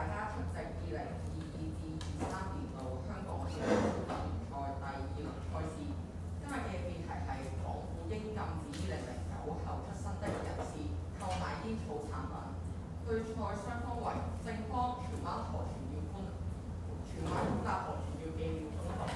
大家出席2022至23年度香港小球聯賽第2輪賽事。今日嘅辯題係港府應禁止2009後出生的人士購買煙草產品。對賽雙方為正方荃灣何傳耀公立何傳耀紀念中學。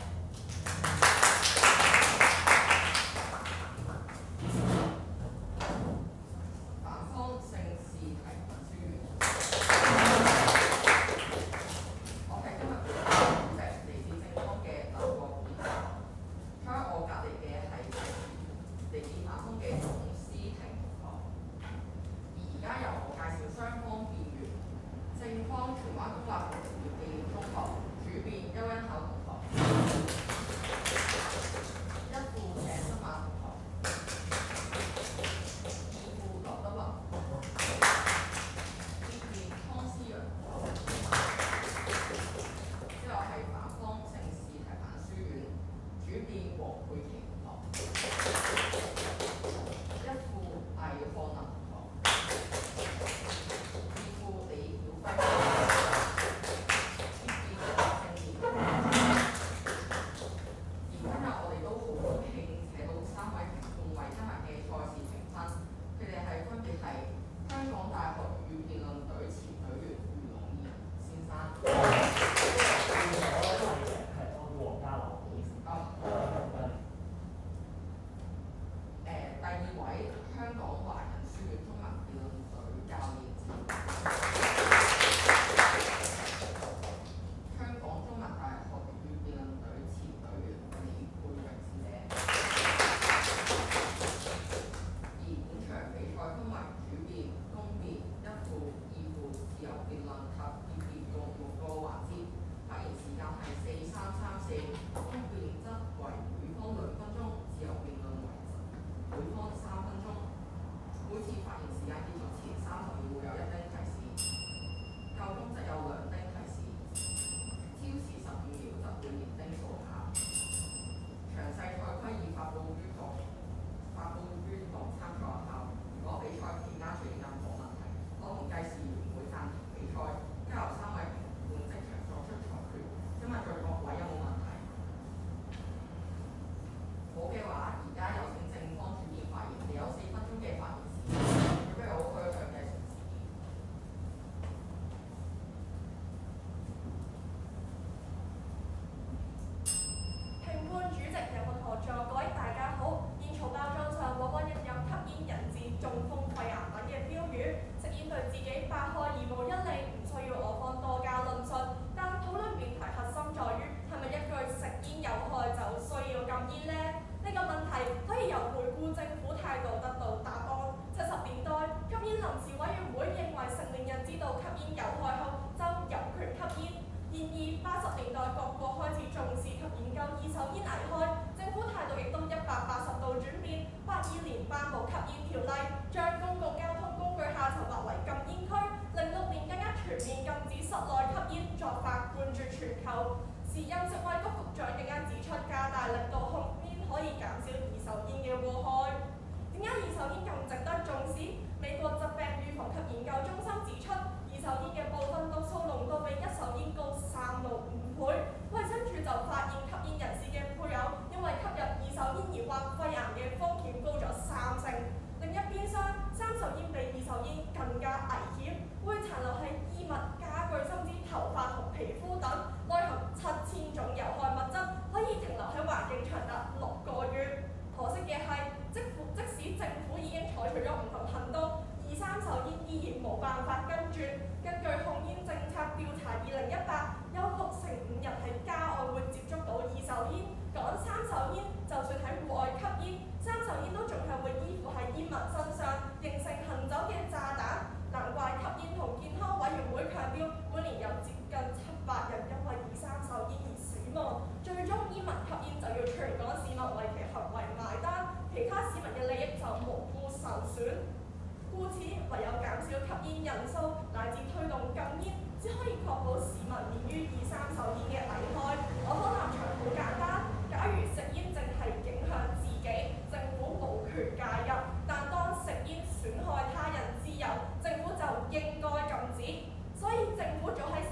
所以政府早喺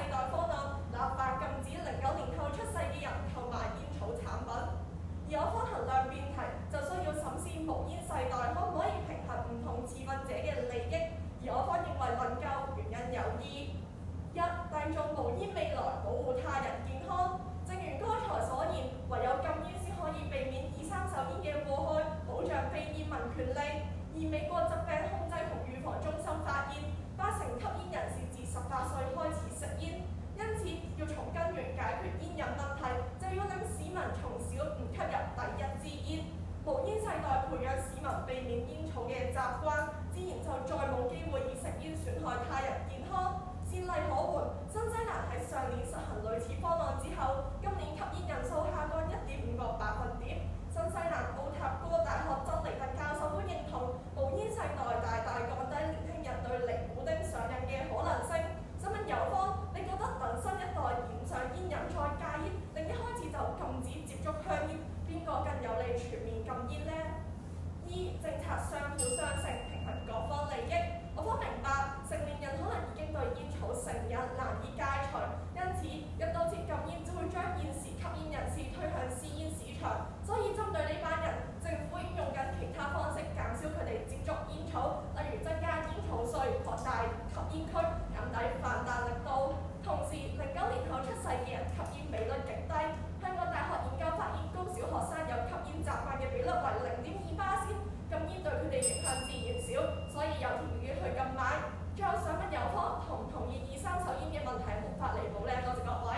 代方案立法禁止09年後出世嘅人購買煙草產品，而我方衡量辯題就需要審視無煙世代可唔可以平衡唔同持份者嘅利益，而我方認為能夠，原因有二：一、締造無煙未來，保護他人健康。正如剛才所言，唯有禁煙先可以避免二三手煙嘅禍害，保障非煙民權利。而美國疾病控制同預防中心發現，80%吸煙人士自18歲開始食煙，因此要從根源解決煙癮問題，就要令市民從小唔吸入第一支煙。無煙世代培養市民避免煙草嘅習慣，自然就再冇機會以食煙損害他人健康。先例可援，新西蘭喺上年實行類似方案之後，今年吸煙人數下降1.5個百分點。新西蘭奧塔哥大學曾尼特教授都認同，無煙世代大大降低年輕人對尼古丁上癮嘅可能性。請問友方，你覺得等新一代染上煙癮再戒煙，定一開始就禁止接觸香煙，邊個更有利全面禁煙呢？二、政策相輔相成，平衡各方利益。我方明白，成年人可能已經對煙草成癮，難以戒除，因此一刀切禁煙只會將現時吸煙人士推向私煙市場。所以針對呢班人，政府應用緊其他方式減少佢哋接觸煙草，例如增加煙草稅、擴大吸煙區、減低販賣力度。同時，09年後出世嘅人吸煙比率極低。香港大學研究發現，高小學生有吸煙習慣嘅比率為0.2%，禁煙對佢哋影響自然少，所以有條件去禁買。最後想問友方，同唔同意2、3手煙嘅問題無法彌補呢？多謝各位。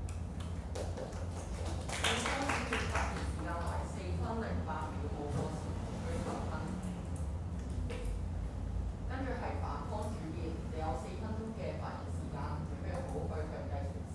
辯方主辯發言時間為4分08秒，無過時無拘10分。跟住係反方主辯，你有4分鐘嘅發言時間，準備好去強制傳示。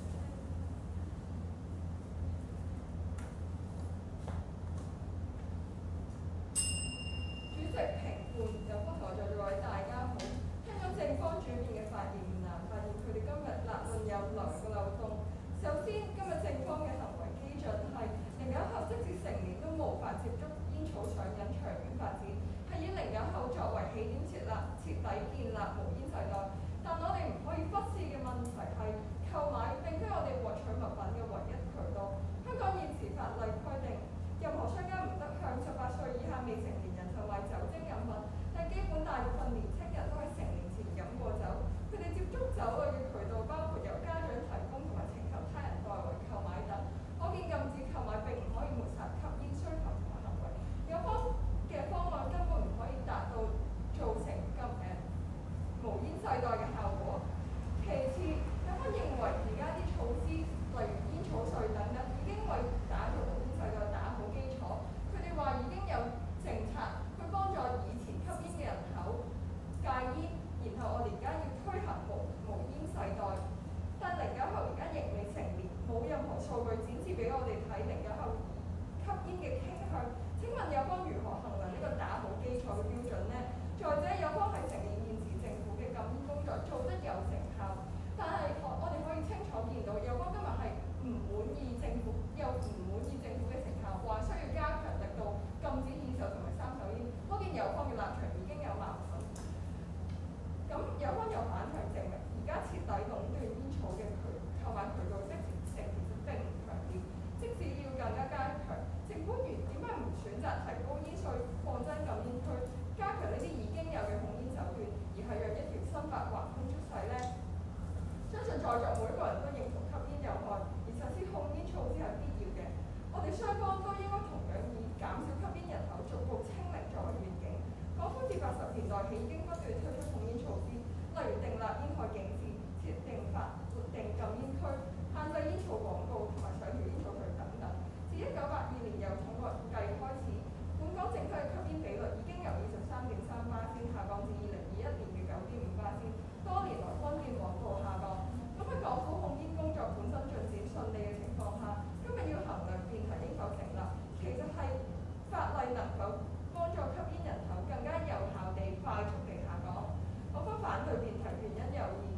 主席評判，有方同學在座位大家好。聽咗正方主辯嘅發言，唔難發現佢哋今日立論有兩個漏洞。首先，今日正方嘅行為基準係09後即使成年都無法接觸煙草上癮，長遠發展係以09後作為起點徹底建立無煙世代。但我哋唔可以忽視嘅問題係，購買並非我哋獲取物品嘅唯一渠道。香港現時法例規定，任何商家唔得向18歲以下未成年人售賣酒精飲品，但基本大部分年輕人都喺成年前飲過酒，佢哋接觸酒類嘅渠道包括由家長提供同埋請求他人代為購買等。可見禁止購買並唔可以抹殺吸煙需求同埋行為。有方嘅方案根本唔可以達到造成無煙世代嘅效果。其次，有方認為而家啲措施，例如煙草稅等等，已經為打造無煙世代打好基礎。佢哋話已經有政策去幫助以前吸煙嘅人口戒煙，然後我哋而家要推行無煙世代。但09後而家仍未成年，冇任何數據展示俾我哋睇09後吸煙嘅傾向。請問有方如何衡量呢個打好基礎嘅標準呢？再者，有方係承認現時政府嘅禁煙工作做得有成效，但係我哋可以清楚見到，有方今日係唔滿意政府，又唔滿意政府嘅成效，話需要加強力度禁止二手同埋三手煙。可見有方嘅立場已經有矛盾。咁有方又反向證明，而家徹底壟斷煙草嘅購買渠道，即成其實並唔強烈。即使要更加加強，政府點解唔選擇提高煙稅、擴增禁煙區、加強呢啲已經有嘅控煙手段，而係讓一條新法橫空出世呢？相信在座每一個人都認同吸煙有害，而實施控煙措施係必要嘅。我哋雙方都應該同樣以減少吸煙人口、逐步清零作為願景。港府自80年代起已經不斷推出控煙措施，例如訂立煙害警示、設定法定禁煙區、限制煙草廣告同埋上調煙草稅等等。自1982年由統計開始，本港整體嘅吸煙比率已經由23.3%下降至2021年嘅9.5%，多年來康健廣告下降。咁喺港府控煙工作本身進展順利嘅情況下，今日要衡量辯題應否成立，其實係法例能否幫助吸煙人口更加有效地、快速地下降。我方反對辯題原因有二：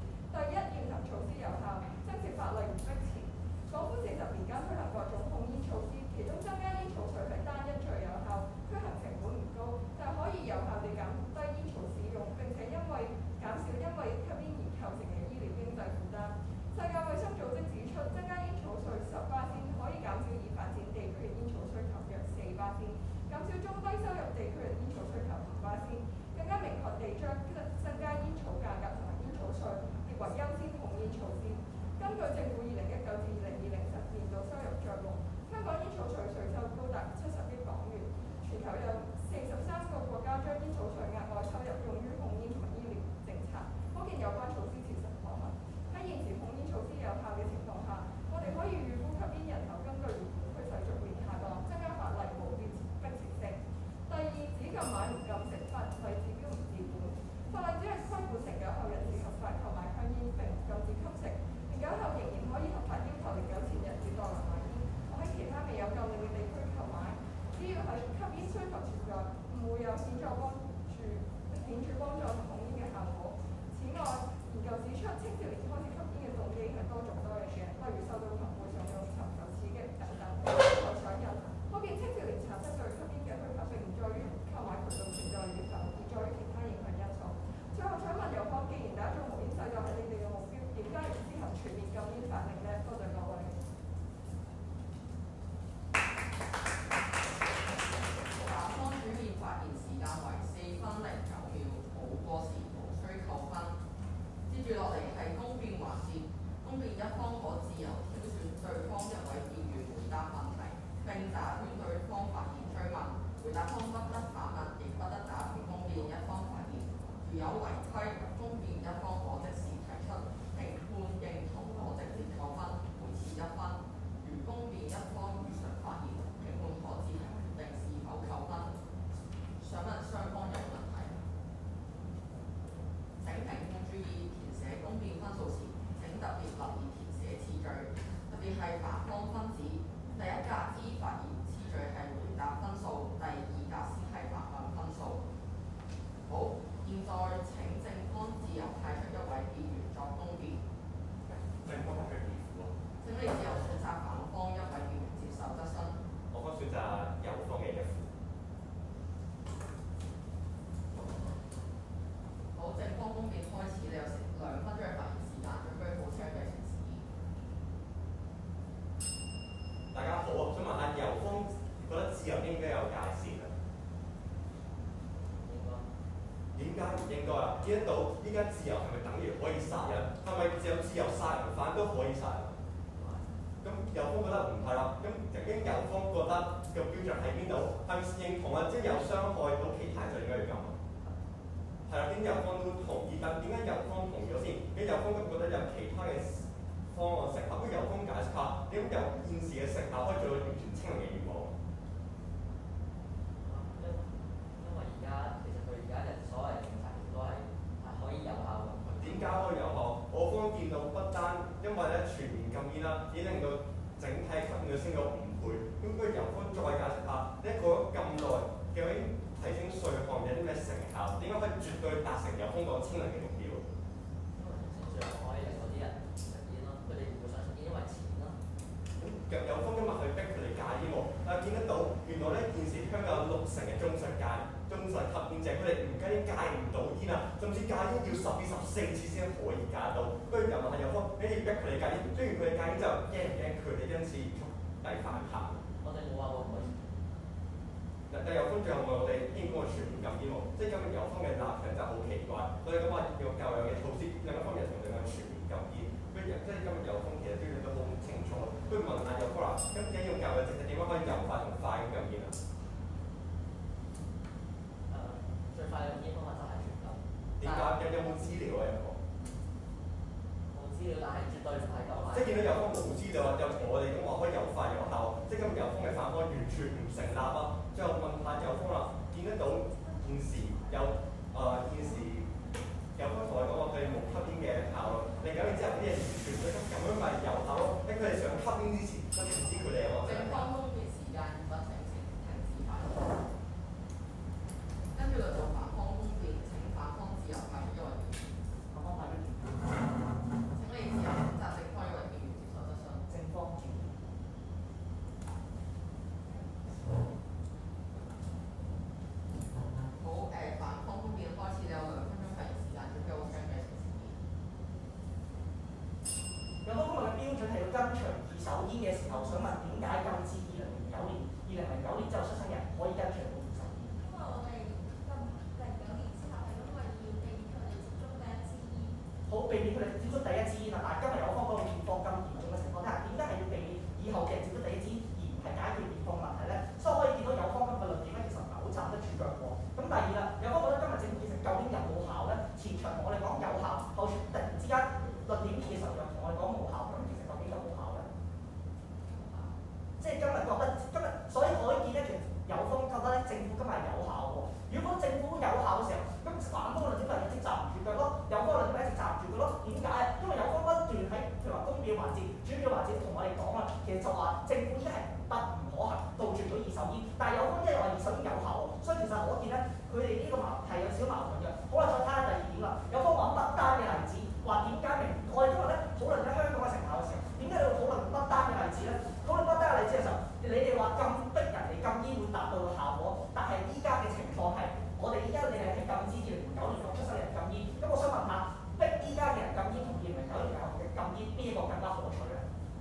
係反方分子，第一格之發言次序係回答分數，第二格先係發問分數。好，現在請正方自由派出一位議員作公辯。 正方係咩意思啊？ 請你自由選擇反方一位議員接受質詢。 我方選擇右方嘅一副。 好，正方公辯開始，你有2分鐘嘅發言時間，準備好請嘅請示。 大家好啊，想問下右方覺得自由應該有界線啊？點解唔應該啊？見得到依家自由係咪等於可以殺人？係咪只有自由殺人犯都可以殺人？咁右方覺得唔係啦，咁究竟右方覺得個標準喺邊度？係咪認同啊？即係有傷害到其他人就應該要禁啊？係啦，點解右方都同意？但點解右方同咗先？咁右方覺得有其他嘅方案成效？咁右方解釋下點解由現時嘅成效可以做到完全清零嘅願望？ 因為而家其實佢而家嘅所謂政策都係可以有效嘅。 點解可以有效？我方見到不單因為咧全面禁煙啦，已經令到整體吸煙率升咗5倍。咁佢由方再解釋下，你過咗咁耐，究竟提升稅項有啲咩成效？點解可以絕對達成有方講清零嘅目標？ 因為提升稅項可以令嗰啲人食煙咯，佢哋唔會想食煙，因為錢咯。 咁有方今日去逼佢哋戒煙喎，但係見得到原來咧現時香港有60%嘅忠實吸煙者，佢哋唔戒煙戒唔到煙啊，甚至戒煙要10至14次先可以戒到。不如又問下有方，你哋逼佢哋戒煙，雖然佢哋戒煙之後驚唔驚佢哋因此抵反彈？ 我哋冇話會唔會。 但有方最後問我哋應該全面禁煙喎，即係今日有方嘅立場真係好奇怪。我哋咁話要夠量嘅措施，另一方面同另外全面禁煙，即係今日有方其實標準都好唔清楚。不如問下有方啦，咁點解要教嘅政策點樣可以又快同快咁禁煙啊？ 最快嘅煙方法就係全禁。 點解？有冇資料啊？有冇？ 冇資料，但係絕對唔係夠快。 即係見到有方冇資料啊，又同我哋咁話可以又快有效，即係今日有方嘅反方完全唔成立啊！最後問下有方啦，見得到現時有有方同我講話佢哋冇吸煙嘅效率，另9年之後啲人完全覺得咁樣咪有效咯？喺佢哋想吸煙之前，都唔知佢哋有冇。 正方公辯時間已不停止發言。跟住就做反方公辯，請反方自由派出一位議員。 反方派出邊？ 請你自由選擇正方一位議員接受質詢。 正方自由。 好，反方公辯開始，你有2分鐘發言時間，準備好請嘅請示。 有方今日嘅標準係要跟隨二手煙嘅時候，想問點解禁止2009年之後出生嘅人可以跟隨到二手煙？ 因為我哋禁09年之後係因為要避免佢哋接觸第一支煙。 好，避免佢哋接觸第一支煙啊！但係今日有方嗰個現況咁嚴重嘅情況底下，點解係要避免以後嘅人接觸第一支煙，而唔係解決現況問題咧？所以可以見到有方今日嘅論點咧，其實唔係好站得住腳喎。咁第二啦，有方覺得今日政府其實究竟有冇效咧？前場同我哋講有效，後場突然之間論點嘅時候又同我哋講冇效，咁其實究竟有冇效咧？即係今日覺得所以可以見咧，其實有方覺得咧，政府今日係有效喎。如果政府有效嘅時候，咁反方嘅論點咪一直站唔住腳咯，有方嘅論點咪一直站唔住腳咯。點解啊？因為有方不斷喺譬如話公表環節、主表環節同我哋講啦，其實就話政府依家係不可行，杜絕唔到二手煙。但係有方一又話二手煙有效喎，所以其實可見咧，佢哋呢個係有少少矛盾嘅。好啦，再睇下第二點啦。有方話不單嘅例子，話點解明？我哋今日咧討論緊香港嘅成效嘅時候，點解你要討論不單嘅例子咧？討論不單嘅例子嘅時候，你哋話咁逼人哋禁煙會達到嘅效果，但係依家嘅情況係，我哋依家你哋係禁止2009年出生嘅人禁煙，咁我想問下，逼依家嘅人禁煙同2009年嘅禁煙，邊一個更加可取咧？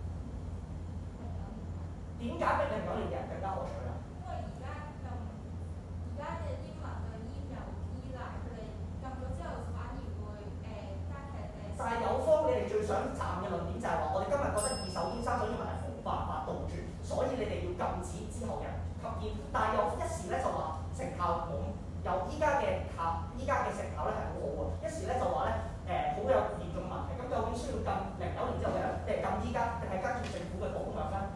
點解逼2009年嘅人更加可取啊？ 因為而家嘅煙民對煙有依賴，佢哋禁咗之後反而會加劇但係有方你哋最想站嘅論點就係話，我哋今日覺得二手煙、三手煙問題冇辦法杜絕，所以你哋要禁止之後人吸煙。但係有一時咧就話成效冇，由依家嘅成效咧係好好喎。一時咧就話咧好有嚴重問題，咁究竟需要禁09年之後嘅人，定係禁依家，定係跟住政府嘅方向咧？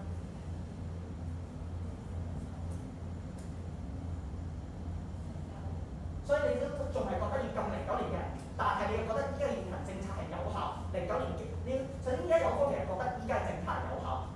所以你都仲係覺得要禁09年嘅人，但係你又覺得依家現行政策係有效。09年嘅首先依家有方其實覺得依家嘅政策係有效，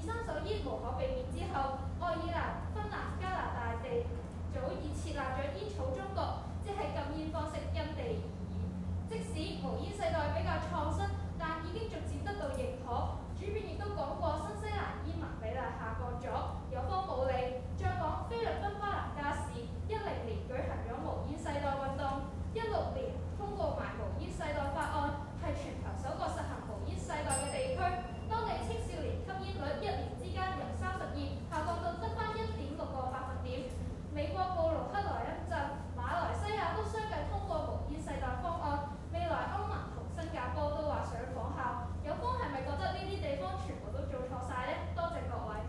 三手煙無可避免之後，愛爾蘭、芬蘭、加拿大地早已設立咗煙草中國，即係禁煙方式因地而異。即使無煙世代比較創新，但已經逐漸得到認可。主編亦都講過，新西蘭煙民比例下降咗，有方冇理。再講菲律賓巴南加市，10年舉行咗無煙世代運動，16年通過埋無煙世代法案，係全球首個實行無煙世代嘅地區。當地青少年吸煙率1年之間由32下降到得返1.6個百分點。美國布魯克萊恩鎮、馬來西亞都相繼通過無煙世代方案，未來歐盟同新加坡都話想仿效。有方係咪覺得呢啲地方全部都做錯晒呢？多謝各位。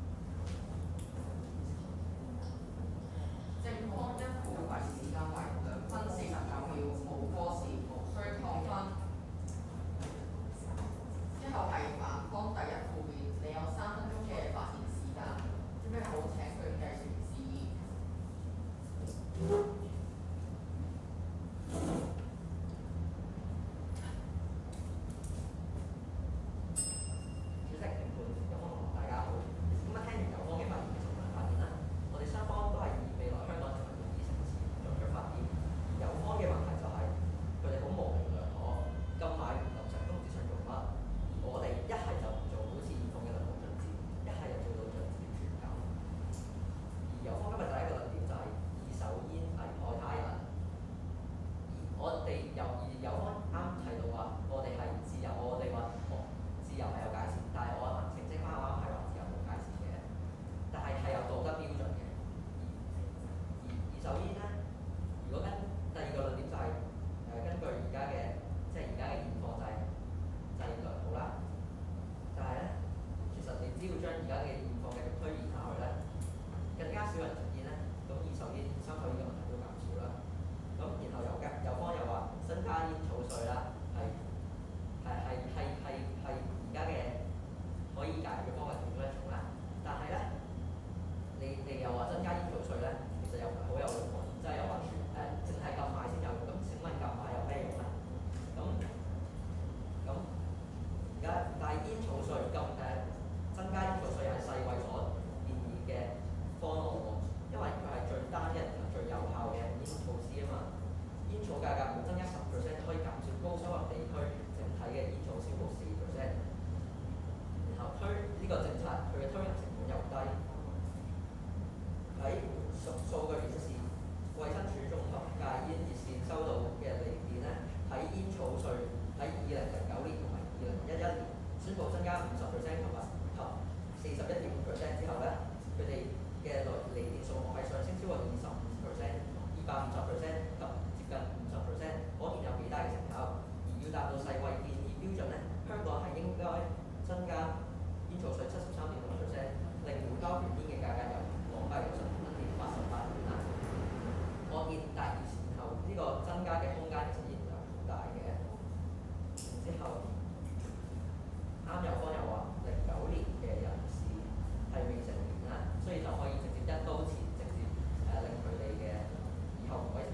正方一附為時間為2分49秒，無過時，無需抗分。之後係反方第一附面，你有3分鐘嘅發言時間。準備好請佢計算示意。 主席、評判、有方同學大家好。咁聽完有方嘅發言嘅同埋發言啦，我哋雙方都係以未來香港成為無煙城市作出發展。有方嘅問題就係佢哋好模棱兩可，禁買唔落實都唔知想做乜。我哋一係就唔做好似現況嘅良好進展，一係就做到進展全禁。而有方今日第一個論點就係二手煙危害他人。有方啱提到話，我哋係自由，我哋話自由係有界線，但係我澄清翻啱係話自由冇界線嘅，但係有道德標準嘅。而二手煙咧，如果跟第二個論點就係、根據而家嘅即係而家嘅現況就係良好啦，但係咧，其實你只要將而家嘅現況繼續推延下去咧，更加少人食煙咧，咁二手煙、三手煙嘅問題都減少啦。咁然後有方又話增加煙草稅啦，係而家嘅可以解決嘅方法其中一種啦。但係咧，你又話增加煙草稅咧，其實又唔係好有用喎，即係又話淨係禁買先有用。咁請問禁買有咩用咧？咁而家但係煙草稅增加煙草稅係世衛所建議嘅方案喎，因為佢係最單一同埋最有效嘅煙措施啊嘛。煙草價格每增加10%，可以減少高收入地區整體嘅煙草消耗4%。然後推呢個政策，佢嘅推行成本又低。喺數據顯示，衛生署綜合戒煙熱線收到嘅嚟電咧，喺煙草稅喺2009年同埋2011年宣布增加50%及41.5% 之後咧，佢哋嘅嚟電數目係上升超過25%、250%及接近50%，可見有幾大嘅成效。而要達到世衛建議標準咧，香港係應該增加煙草稅73.5%，令每包卷煙嘅價格由港幣65.88元啦。可見第二前後呢個增加嘅空間其實仍然好大嘅。然之後啱有方又話09年嘅人士係未成年啦，所以就可以直接一刀切，直接令佢哋嘅以後唔可以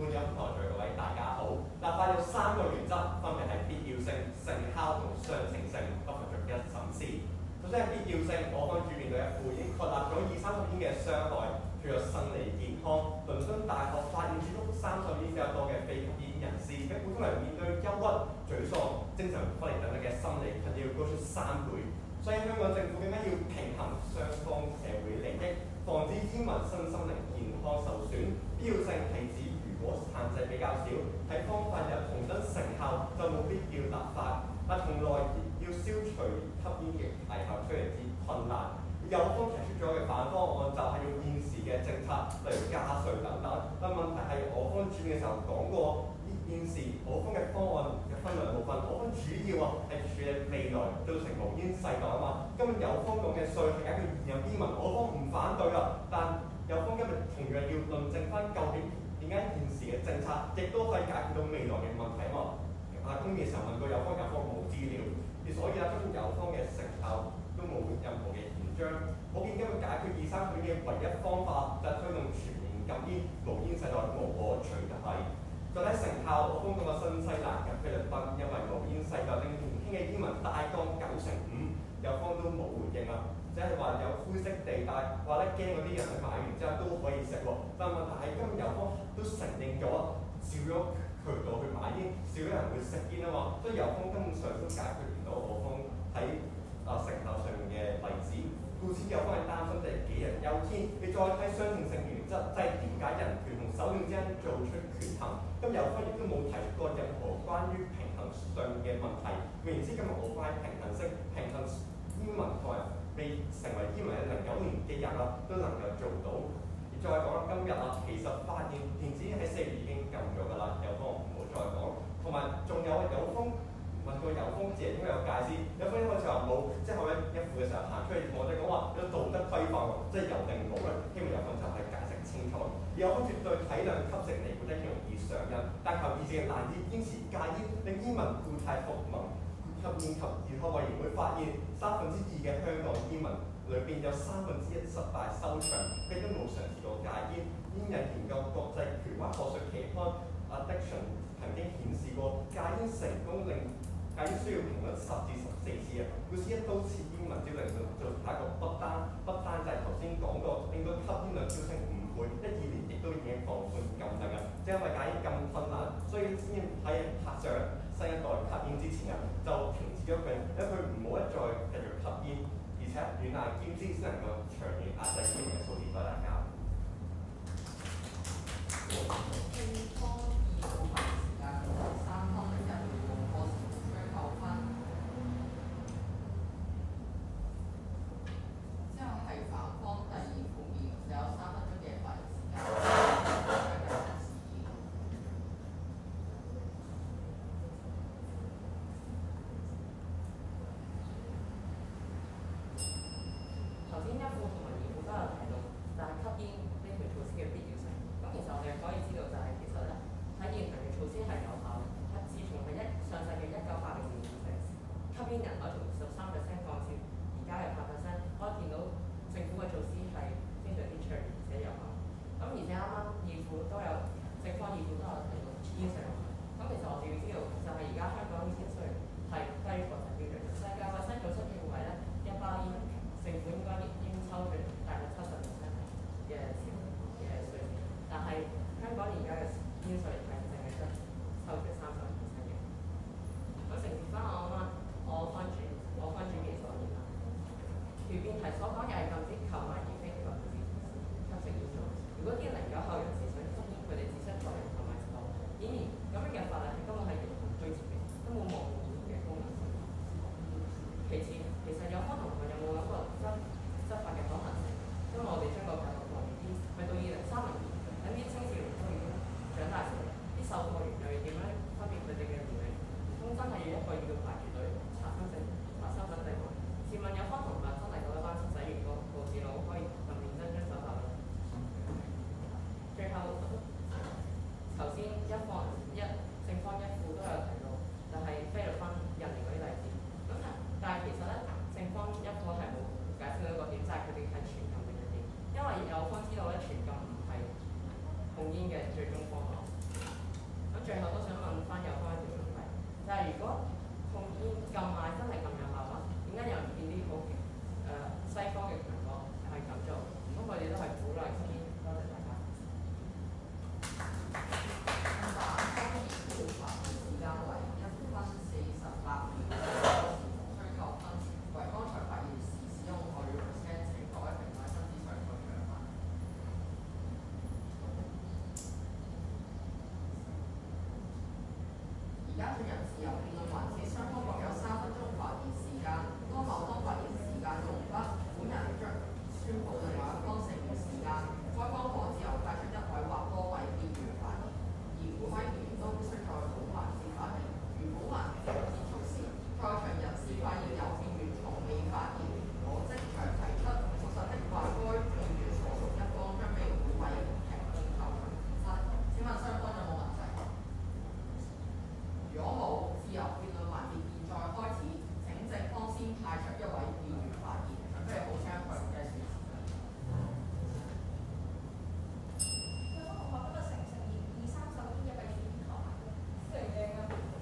觀眾同埋各位大家好。立法有3個原則，分別係必要性、成效同相稱性，不可逐一審視。首先係必要性，我方主面對一副已經確立咗20-30篇嘅傷害，除咗生理健康，倫敦大學發現接觸30篇比較多嘅非吸煙人士嘅普通人面對憂鬱、沮喪、精神分裂等等嘅心理困擾高出3倍。所以香港政府點解要平衡雙方社會利益，防止煙民身心靈健康受損？必要性係指如果限制比較少，喺方法有同等成效，就冇必要立法。但從來要消除吸煙嘅危害非常之困難。有方提出咗嘅反方案就係用現時嘅政策，例如加稅等等。但問題係我方轉嘅時候講過，現時我方嘅方案嘅分兩部分，我方主要係處理未來造成無煙世代啊嘛。今日有方講嘅稅係解決現有煙民，我方唔反對啦。但有方今日同樣要論證翻究竟點解現時嘅政策亦都可以解決到未來嘅問題啊嘛。公議嘅時候問過有方冇資料，所以根本有方嘅成效都冇任何嘅顯彰。可見今日解決20-30篇嘅唯一方法就係推動全面禁煙，無煙世代無可取代。再睇成效，我方講過新西蘭及菲律賓，因為無煙世代令年輕嘅煙民大降95%，有方都冇回應啊，即係話有灰色地帶，話咧驚嗰啲人去買完之後都可以食喎。但問題係今日有方都承認咗少咗渠道去買煙，少咗人會食煙啊嘛，所以有方根本上都解決唔到我方喺成效上面嘅例子。故此有方係擔心就係杞人憂天。你再睇相稱性原則，即係點解人權同手段之間做出權衡。咁有方亦都冇提過任何關於平衡上嘅問題。換言之，今日我方喺平衡式、平衡煙民同埋未成為煙民嘅09年嘅人啦，都能夠做到。而再講啦，今日啦，其實發現電子煙喺4月已經禁咗㗎啦，有方唔好再講。同埋仲有方問過有方自己應該有界線，有方一開始話冇，即係後一副嘅時候行出嚟，我哋講話有道德規範喎，即係有定冇咧。希望有方就係解釋清楚。而有方絕對體諒吸食尼古丁容易上癮，但求義正難以堅持戒煙，令煙民故態復萌。吸煙及健康委員會發現2%嘅香港煙民裏邊有1/3失敗收場，佢都冇嘗試過戒煙。煙癮研究國際權威學術期刊 Addiction 曾經顯示過，戒煙成功令戒煙需要評論10至14次啊！故此一刀切煙民只令到做下一個不單就係頭先講過，令到吸煙量飆升5倍，12年亦都已經放寬禁令啊！即係因為戒煙咁困難，所以先喺拍上新一代吸煙之前啊，就停止咗佢，因為佢唔好一再繼續吸煙，而且軟硬兼施先能夠長遠壓制煙民嘅數字。多謝大家。 頭先一副同埋二副都係由辯論環節，雙方各有3分鐘發言時間。當某方發言時間用畢，本人將宣布另外一方剩餘時間。該方可自由派出1位或多位議員發言，而每位議員都必須在本環節發言。如本環節結束時，在場人士發現有議員從未發言，可即場提出，屬實的話，該議員所屬一方將被每位評論投票質。請問雙方有冇問題？如果冇，自由辯論環節現在開始。請正方先派出1位議員發言，準備好將佢嘅説詞。 有同學今日承唔承認230煙入嘅檢討啊？ 承認啊！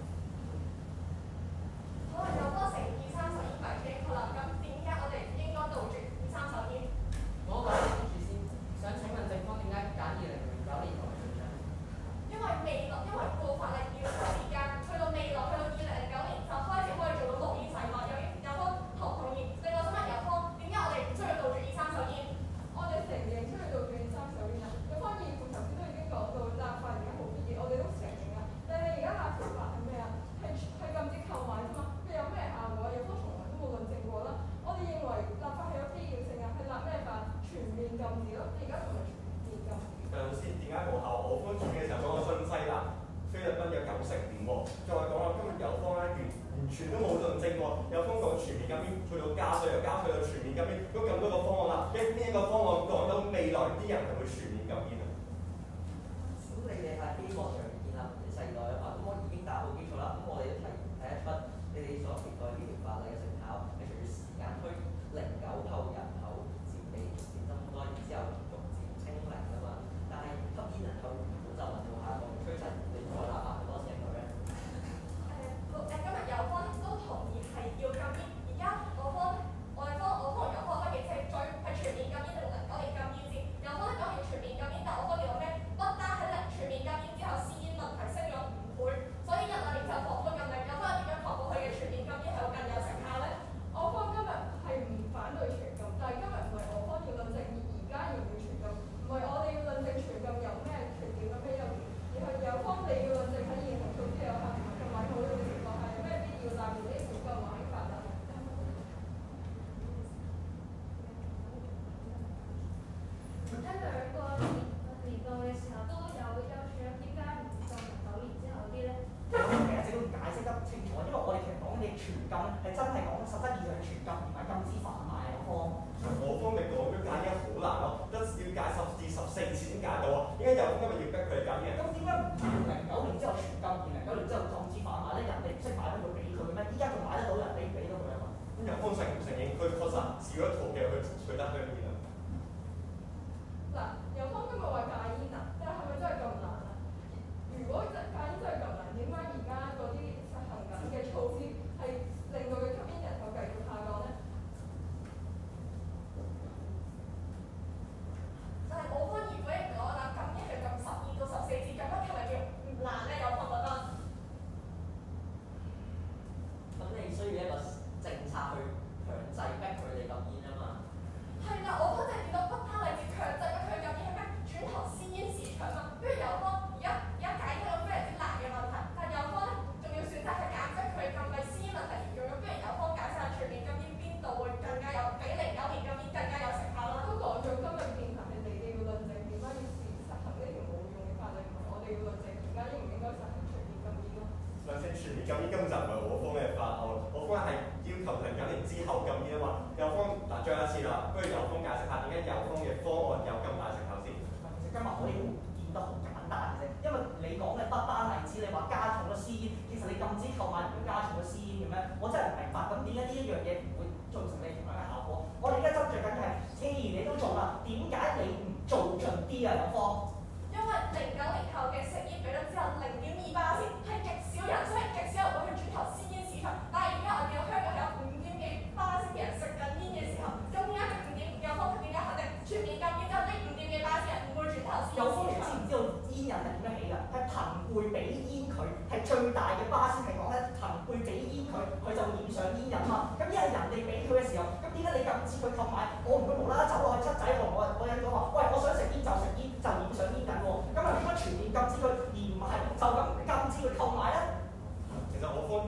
好啊，有方承認230煙為基礎啦。咁點解我哋唔應該杜絕230煙？ 我講住先，想請問正方點解揀2009年作為最佳？ 因為部法例要時間，去到未來，去到2009年就開始可以做到綠煙洗髮。有方同唔同意？另外想問有方，點解我哋唔需要杜絕230煙？ 我哋承認需要杜絕230煙啊！有方議員頭先都已經講到立法而家好必要，我哋都承認啊。但係你而家立條法係咩啊？係禁止購買啫嘛，佢有咩效果？有方從來都冇論證過啦。我哋認為立法係有必要性啊，係立咩法？全面禁止咯。你而家仲係全面禁止？ 老師點解無效？我方轉嘅時候講個新西蘭、菲律賓有95%喎，再講啦，今日油方咧完全都冇論證過，有方講全面禁煙，去到加稅又加稅到全面禁煙，咁多個方案啦，邊一個方案講到未來啲人係會全面禁煙啊？ 咁你哋係希望長遠建立世代啊嘛，咁我已經打好基礎啦，咁我哋都睇得出你哋所期待呢條法例嘅成效係隨住時間推移，09後人口佔比逐漸增多，然之後逐漸清零啊嘛。但係吸煙人口原本就穩步下降嘅趨勢，你再立法多成個咧？ 今日有方都同意係要禁煙，而家我方有方乜嘢即係全面禁煙定09年禁煙先？有方咧講完全面禁煙，但我方見到咩？不單喺全面禁煙之後，私煙問題升咗5倍，所以1、2年就防控禁令。有方點樣確保佢嘅全面禁煙係會更有成效咧？ 我方今日係唔反對全禁，但係今日唔係我方要論證而家要唔要全禁，唔係我哋要論證全禁有咩缺點有咩優點，而係有方你要論證喺現行措施有效同埋購買好嘅情況下有咩必要達到呢條購買法例。 喺2個年度嘅時候都有優處，點解唔到09年之後啲咧？ 其實政府解釋得清楚，因為我哋其實講嘅全禁係真係講實質意義上全禁，而唔係禁止販賣有方。 我方咪講咗戒煙好難咯，得要戒10至14次先戒到啊！點解有方今日要逼佢哋戒煙？ 咁點解唔09年之後全禁，2009年之後禁止販賣咧？人哋唔識買都會俾佢嘅咩？依家仲買得到，人哋俾到佢啊嘛。 咁有方承唔承認佢確實試咗途徑去取得香煙啊？ 嗱，有方今日話戒煙啊，但係咪真係咁難啊？如果戒煙真係咁難，點解而家嗰啲實行緊嘅措施係令到佢吸煙人口繼續下降咧？ 但係我方如果講啦，禁煙係禁12到14次，咁樣係咪叫唔難咧？有方覺得？ 咁你需要一個政策去強制逼佢哋禁煙啊嘛。 係啦，我方就係見到不單係要強制逼佢禁煙，係咩轉投私煙市場嘛？不如有方而家解決到非常之難嘅問題，但係有方咧仲要選擇係減低佢禁閉私煙問題嚴重咗，不如有方解釋下全面禁煙邊度會更加有比09年禁煙更加有成效啦？ 都講咗今日辯題係你哋要論證點解要實行呢條冇用嘅法例，唔係我哋要論證而家應唔應該實行全面禁煙咯？ 兩者全面禁煙根本就唔係我方嘅法案，我方係要求09年之後禁煙啊嘛。有方嗱再一次啦，不如有方解釋下點解有方嘅方案有咁大成效先？ 其實今日我哋都見得好簡單嘅啫，因為你講嘅不單例子，你話加重咗私煙，其實你禁止購買唔會加重咗私煙嘅咩？我真係唔明白，咁點解呢一樣嘢唔會造成你同樣嘅效果？我哋而家爭取緊嘅係，既然你都做啦，點解你唔做盡啲啊？有方？ 因為09年後嘅食煙比率只有0.28%，係極少人，所以極少人會去轉投私煙市場。但係而家我見到香港係有5.幾%嘅人食緊煙嘅時候，咁點解有方點解肯定全面禁煙之後呢5.幾%人唔會轉投私煙有方你市場？ 知唔知道煙癮係點樣起㗎？係朋輩俾煙佢，係最大嘅巴士係講咧，朋輩俾煙佢，佢就會染上煙癮嘛。咁因為人哋俾佢嘅時候，咁點解你禁止佢購買？我唔會無啦啦走落去七仔度，我有講話，喂，我想食煙就食煙，就染上煙癮喎。咁啊點解全面禁止佢，而唔係就咁禁止佢購買咧？ 其實我方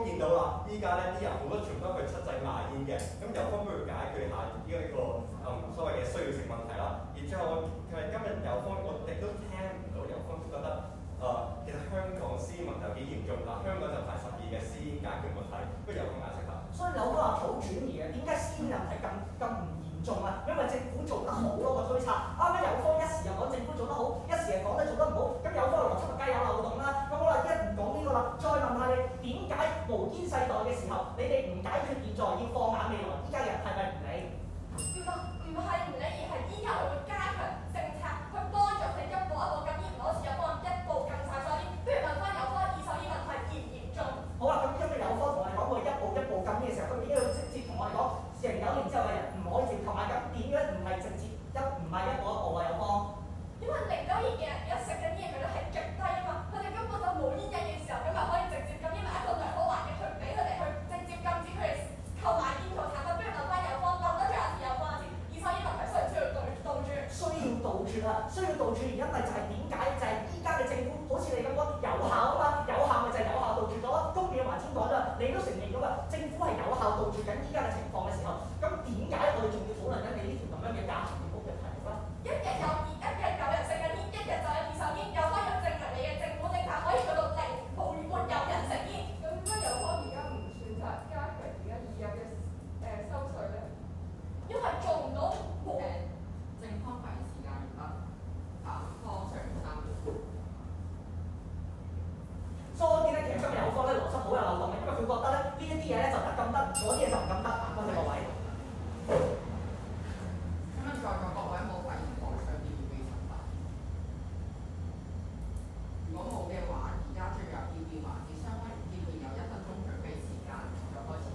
見到啦，依家咧啲人好多全部都去七仔賣煙嘅，咁有方不如解決下呢個所謂嘅需要性問題啦。而最後佢係今日有方，我亦都聽唔到有方都覺得其實香港私煙問題有幾嚴重嗱，香港就排12嘅私煙解決問題，不如有方解釋下。 所以有好多話好轉移嘅，點解私煙問題咁唔嚴重啊？因為政府做得好咯個推測。啱啱有方一時又講政府做得好，一時又講你做得唔好，咁有方邏輯梗係有漏洞啦。咁好啦，一唔講呢個啦，再問下你點解無煙世代嘅時候，你哋唔解決現在，要放眼未來？依家人係咪唔理？ 唔係唔理，而係依家我會加強政策去幫助佢哋一步一步禁煙，唔好似有方一步禁晒所有煙。不如問翻有方二手煙問題嚴唔嚴重？ 好啦，咁今日有方同我哋講過一步一步禁煙嘅時候，佢點解要直接同我哋講09年之後嘅人唔可以直接購買？咁點解唔係直接唔係一步一步啊？有方？ 因為09年嘅人而家食緊煙佢都係極低啊嘛，佢哋根本就冇煙癮嘅時候，咁咪可以直接禁煙，咪一個良好環境去俾佢哋去直接禁止佢哋購買煙草產品。不如問翻有方，問得最有時有方先，二手煙問題需唔需要杜絕？ 需要杜絕啊！需要杜絕原因咪就係點解？就係依家嘅政府好似你咁講有效啊嘛，有效咪就係有效杜絕咗。公辯還先講啦，你都承認咗啦，政府係有效杜絕緊依家嘅情況嘅時候，咁點解我哋仲要討論緊你呢條咁樣嘅價錢嘅題目咧？ 一日有人食緊煙，一日就有二手煙，有方要證明你嘅政府政策可以做到零，沒有人食煙。 咁點解有方而家唔選擇加強而家已有嘅收稅咧？ 因為做唔到冇。 正方發言時間完畢，反方上3秒。 所以我見咧，其實今日有方咧邏輯好有漏洞嘅，因為佢覺得咧呢一啲嘢咧就得咁得，嗰啲嘢就唔咁得。多謝各位。 請問在座各位冇發言台上邊要俾陳發？如果冇嘅話，而家進入辯論環節，相關辯論有1分鐘準備時間，就開始。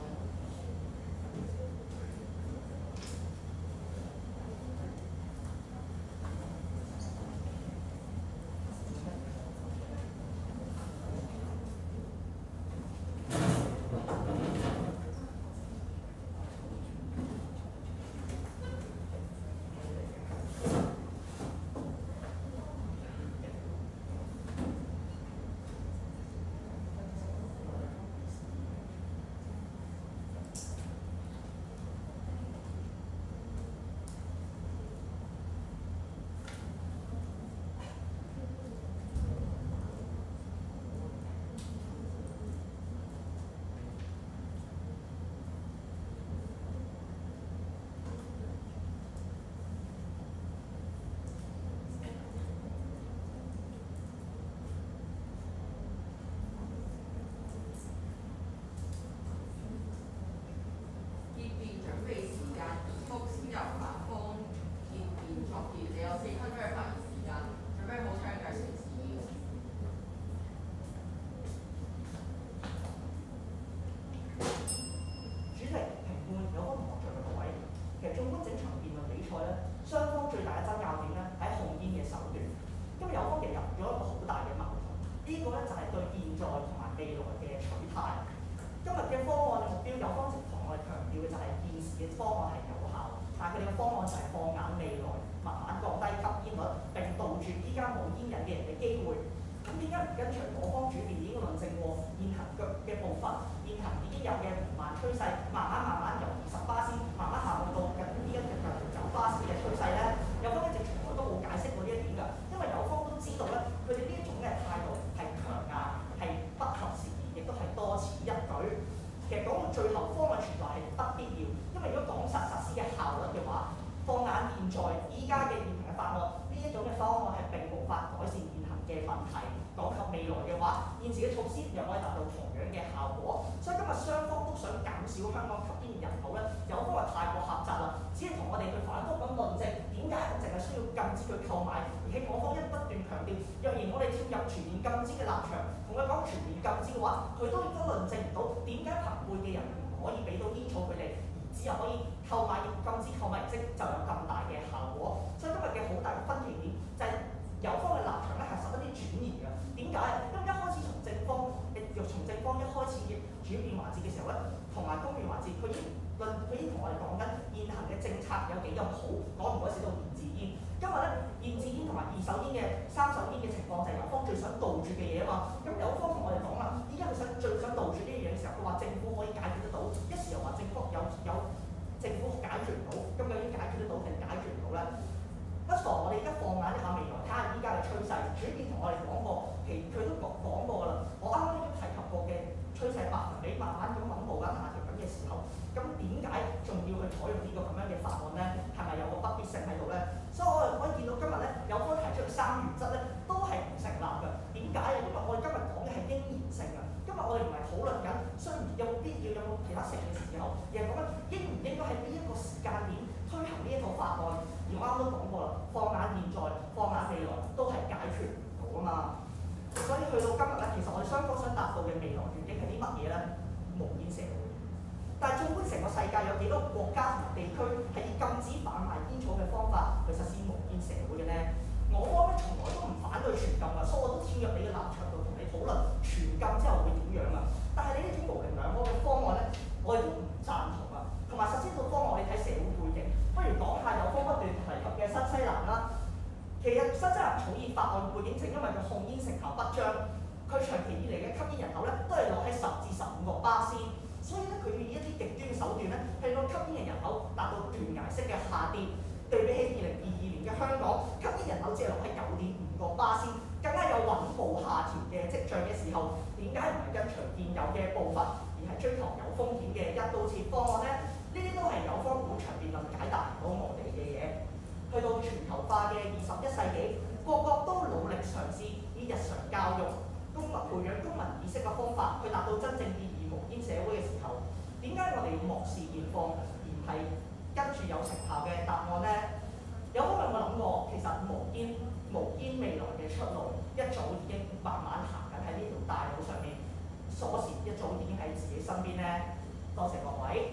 二手煙嘅、三手煙嘅情況就係有方最想杜絕嘅嘢啊嘛。咁有方同我哋講啦，依解佢最想杜絕呢樣嘢嘅時候，佢話政府可以解決得到，一時又話政府有政府解決唔到，咁究竟解決得到定解決唔到咧？不妨我哋而家放眼一下未來，睇下依家嘅趨勢。主編同我哋講過，佢都講過㗎啦。我啱啱都提及過嘅趨勢百分比慢慢咁穩步緊下調緊嘅時候，咁點解仲要去採用呢個咁樣嘅法案咧？係咪有個不必性喺度咧？所以我哋可以見到今日咧，有方提出嘅3原則咧，都係唔成立嘅。點解啊？因為我哋今日講嘅係應然性啊。今日我哋唔係討論緊需有冇必要有冇其他性嘅時候，而係講緊應唔應該喺呢一個時間點推行呢一個法案。而我啱啱都講過啦，放眼現在，放眼未來，都係解決唔到啊嘛。所以去到今日咧，其實我哋雙方想達到嘅未來願景係啲乜嘢咧？無煙社會。但係縱觀成個世界，有幾多個國家同地區係以禁止販賣煙草嘅方法去實施無煙社會嘅咧？我方咧從來都唔反對全禁啊，所以我都跳入你嘅立場度同你討論全禁之後會點樣啊。但係你呢種模棱兩可嘅方案咧，我哋都唔贊同啊。同埋實施到方案，我哋睇社會背景，不如講下有方不斷提及嘅新西蘭啦。其實新西蘭草擬法案背景正因為佢控煙成效不彰，佢長期以嚟嘅吸煙人口咧都係落喺10至15個巴仙，所以咧佢以一啲極端嘅手段咧，令到吸煙嘅人口達到斷崖式嘅下跌。對比起2022年嘅香港，吸煙人口只係落喺9.5個巴仙，更加有穩步下調嘅跡象嘅時候，點解唔係跟隨現有嘅步伐，而係追求有風險嘅一刀切方案咧？呢啲都係有方本場辯論解答唔到我哋嘅嘢。去到全球化嘅21世紀，各國都努力嘗試以日常教育、培養公民意識嘅方法，去達到真正意義無煙社會嘅時候，點解我哋要漠視現況，而唔係跟住有成效嘅答案咧？有冇人有冇諗過，其實無煙未來嘅出路一早已經慢慢行緊喺呢條大路上面，鎖匙一早已經喺自己身邊咧？多謝各位。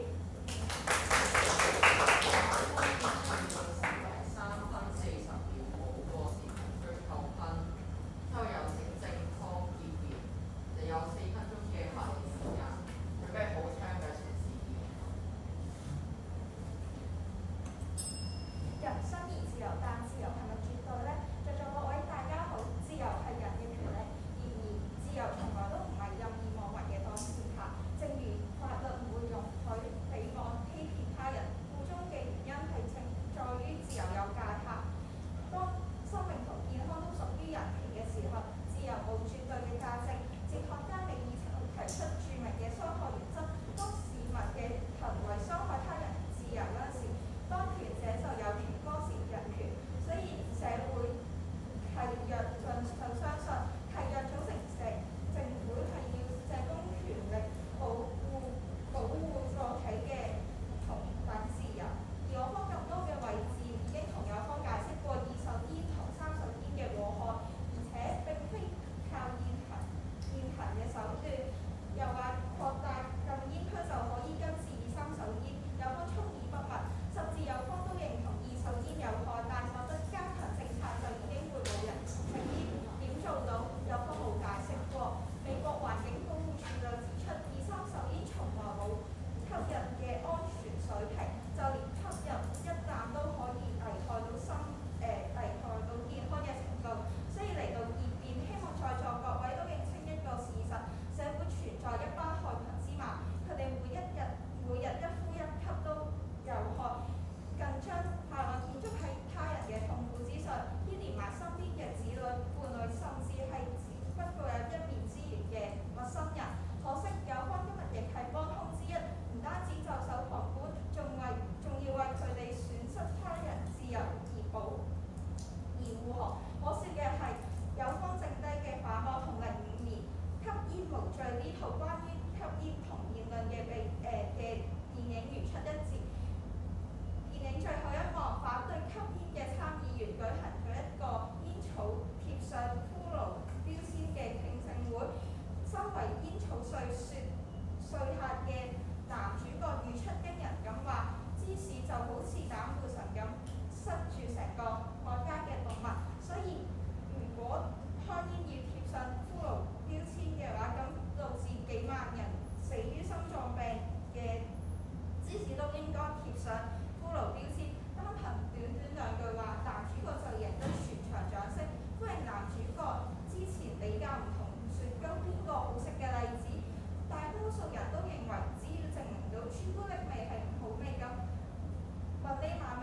李教唔同雪糕邊個好食嘅例子。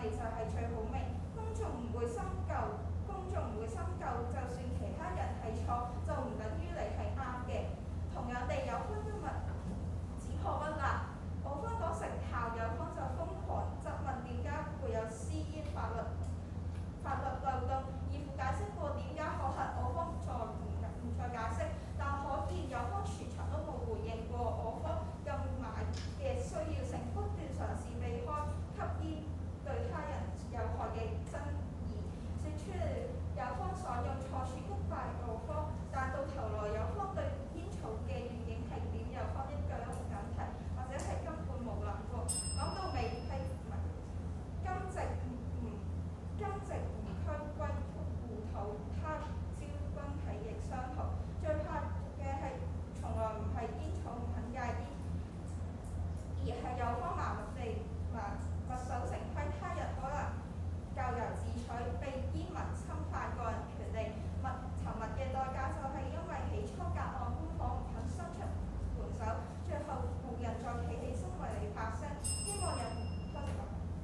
味就係最好味。公眾唔會深究，就算其他人係錯，就唔等於你係啱嘅。同樣地，有分今日只破不立，我方講成效，有方就瘋狂質問點解會有私煙法律漏洞，以附解釋過點解可行，我方唔再解釋，但可見有方全場都冇回應過我方禁買嘅需要性，不斷嘗試避開吸煙對他人有害嘅爭議，説出有方所用錯處擊敗我方，但到頭來有方對煙草嘅願景係點，有方一句都唔敢提，或者係根本冇諗過。講到尾係今夕唔區歸故土，他朝君體亦相圖。最怕嘅係從來唔係煙草唔肯戒煙，而係有方麻木守成規，他日可能咎由自取，被煙民侵犯個人權利。沉默嘅代價就係因為起初隔岸觀火唔肯伸出援手，最後無人再企起身為你發聲。希望有多謝。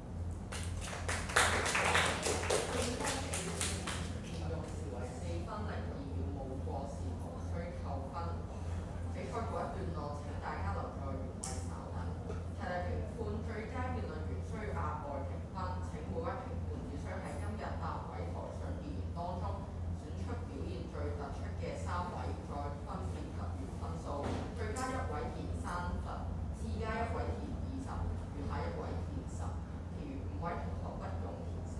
用詞為4分02秒，冇過是無需扣分。比賽嗰一段落，請大家留在原位稍等。題例評判最佳辯論員需額外評分，請每位評判只需喺今日8位台上辯言當中選出表現最突出嘅3位，再分別給予分數。最佳1位填30分，次佳1位填20，餘下1位填10，其餘5位同學不用填寫。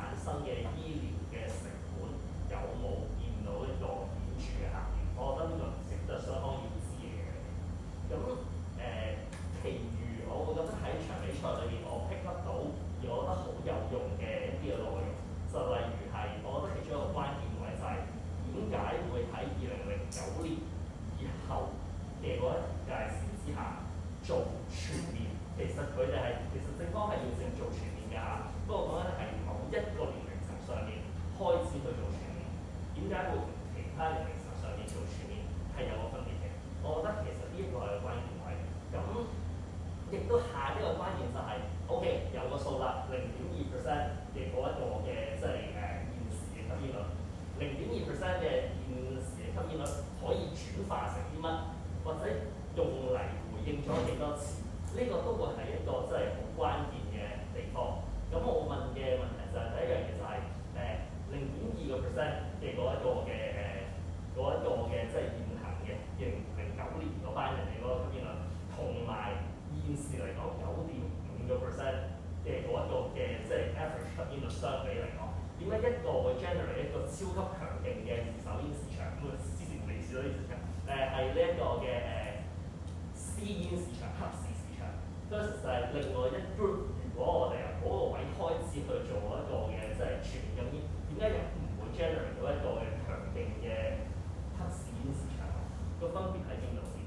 生嘅醫療嘅成本有冇見到一個顯著嘅下跌？我覺得呢個年以後嘅嗰一條界線之下做全面。其實佢哋係其實正方係要正做全面㗎嚇，不過講緊係某一個年齡層上面開始去做全面。點解會同其他年齡層上面做全面係有個分別嘅？我覺得其實呢一個係關鍵位。咁亦都下一個關鍵就係、OK 有個數啦，0.2% 嘅嗰一個嘅即係現時嘅吸煙率，0.2% 嘅現時嘅吸煙率可以轉化成啲乜，或者用嚟回應咗幾多次？呢、個都會係一個即係好關鍵嘅地方。咁我問嘅問題就係、第一樣嘢就係0.2%嘅嗰一個嘅即係現行嘅2009年嗰班人嘅嗰個吸煙率，同埋現時嚟講9.5%嘅嗰一個嘅即係 average 吸煙率相比嚟講，點解一個會 generate 一個超級強勁嘅二手煙市場？咁之前未試到呢市場，係呢一個嘅私煙市場、黑市市場。versus 就係另外一 group， 如果我哋由嗰個位開始去做一個嘅即係全面禁煙，點解又唔會 generate 到一個嘅強勁嘅黑市煙市場？個分別喺邊度先？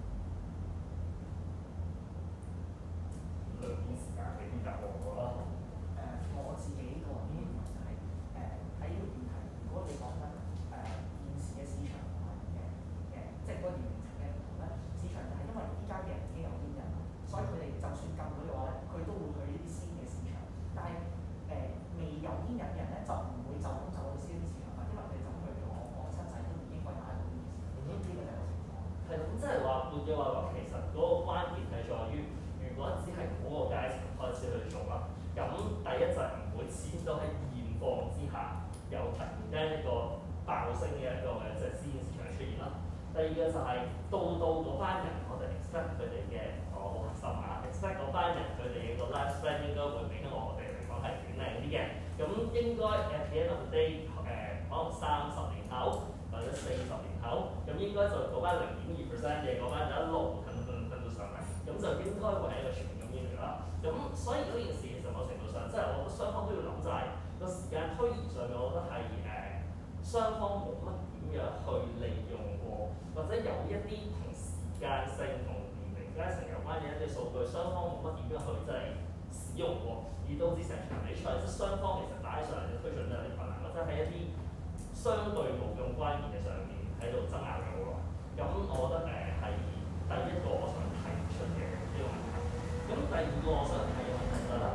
兩件時間俾啲答案我啦。 我自己個人認為就係喺呢個議題，如果你講緊現時嘅市場同埋即係嗰個年齡層嘅唔同咧，市場就係因為依家嘅人已經有煙癮啦，所以佢哋就算禁咗嘅話咧，佢都會去呢啲私煙嘅市場。但係未有煙癮嘅人咧，就唔會就咁走去私煙市場啦，因為佢哋就咁去咗我親仔都唔應該買到煙嘅市場。呢個就係個情況。 係咁，即係話換句話講，其實嗰個關鍵係在於，如果只係嗰個階層開始去做啦，咁第一就係唔會始終都喺現況之下有突然間一個爆升嘅一個嘅即係私煙市場出現啦。第二個就係到嗰班人，我哋 expect 佢哋嘅我好核心啊 expect 嗰班人佢哋嘅個 lifespan 應該會比我哋嚟講係短靚啲嘅。咁應該 at the end of the day 可能30年後或者40年後，咁應該就嗰班0.2% 嘅嗰班就一路騰到上嚟，咁就應該會係一個全面禁煙嚟啦。咁所以嗰件事其實某程度上，即係我覺得雙方都要諗就係個時間推移上面，我覺得係雙方冇乜點樣去利用過，或者有一啲同時間性同年齡階層有關嘅一啲數據，雙方冇乜點樣去即係使用過，而導致成場比賽即係雙方其實打起上嚟嘅推進都有啲困難，或者係一啲相對冇咁關鍵嘅上面喺度爭拗咗好耐。咁我覺得係第一個我想提出嘅呢個問題。咁第二個我想提嘅問題就係啦，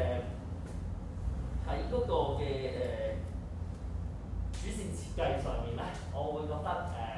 喺嗰個嘅主線設計上面咧，我會覺得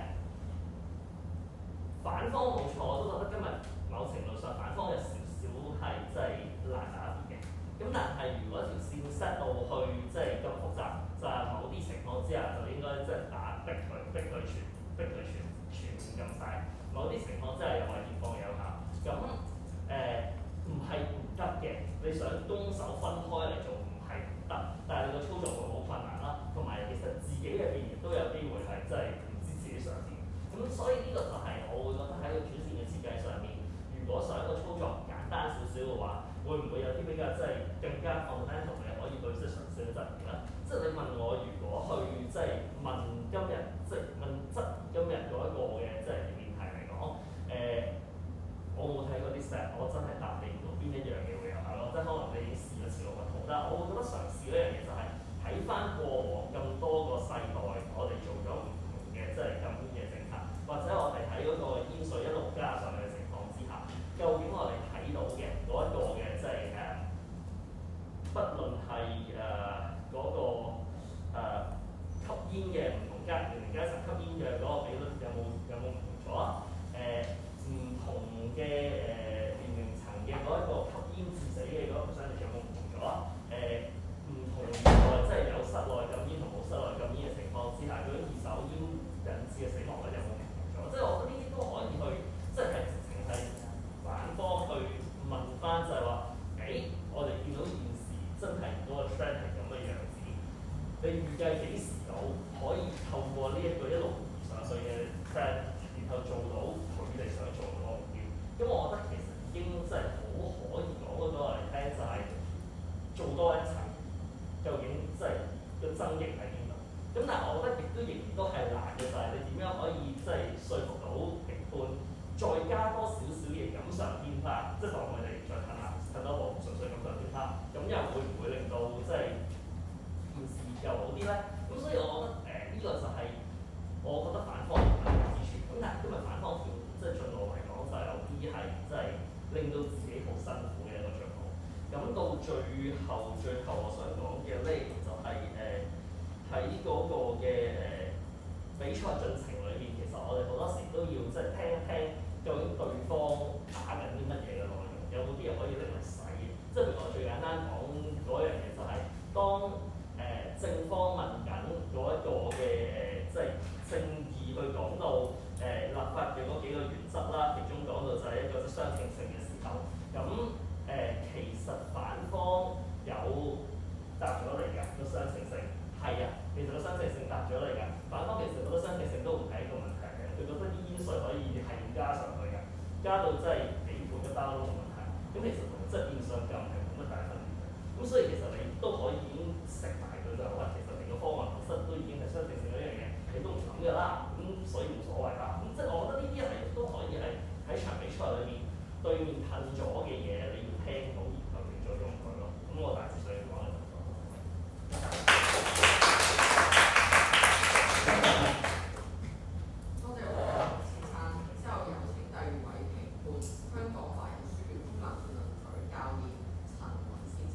反方冇錯，我都覺得今日某程度上反方有少少係即係難打啲嘅。咁但係如果條線 set 到去即係咁複雜，就係某啲情況之下就應該即係逼佢全面禁晒。某啲情況真係又係現況有效。咁唔係唔得嘅，你想攻守分開嚟做唔係唔得，但係你個操作會好困難啦。同埋其實自己入邊亦都有機會係真係唔知自己想點。咁所以呢個就係我會覺得喺個主線嘅設計上面，如果想個操作簡單少少嘅話，會唔會有啲比較即係更加 fundamental 嘅可以去即係嘗試去質疑咧？即係你問我，如果去即係問今日即係問質疑今日嗰一個嘅即係議題嚟講，我冇睇過啲 step，我真係答你唔到邊一樣嘢會有效咯。即係可能你已經試咗次路，覺得以即係說服到評判，再加多少少嘢錦上添花，即係當佢哋再褪多步，純粹錦上添花，咁又會唔會令到即係件事又好啲咧？咁所以我覺得呢個就係我覺得反方嘅之處。咁但係今日反方條即係進路嚟講，就有啲係即係令到自己好辛苦嘅一個進路。咁到最後我想講嘅咧就係喺嗰個嘅比賽進程裏面，其實我哋好多時都要即係聽一聽究竟對方打緊啲乜嘢嘅內容，有冇啲嘢可以拎嚟洗？即係譬如我最簡單講嗰樣嘢就係、當正方問緊嗰一個嘅即係正義去講到立法嘅嗰幾個原則啦，其中講到就係一個相稱性嘅時候，咁其實反方有答咗嚟㗎個相稱性，係啊，其實個相稱性答咗嚟㗎，反方其實覺得相稱性都唔係一個問題嘅，佢覺得啲煙水可以係咁加上去㗎，加到真係幾倍一包都冇問題，咁其實同即係變相咁係冇乜大分別嘅，咁所以其實你都可以已經食埋佢就話，其實你個方案本身都已經係相稱性嗰樣嘢，你都唔諗㗎啦，咁所以冇所謂啦，咁即係我覺得呢啲係都可以係喺場比賽裏面對面褪咗嘅嘢，你要聽到然後嚟咗用佢咯，咁我大致上講嘅就係多謝我哋先生，之後有請第二位評判香港華人書院中立辯論隊教練陳雲先生。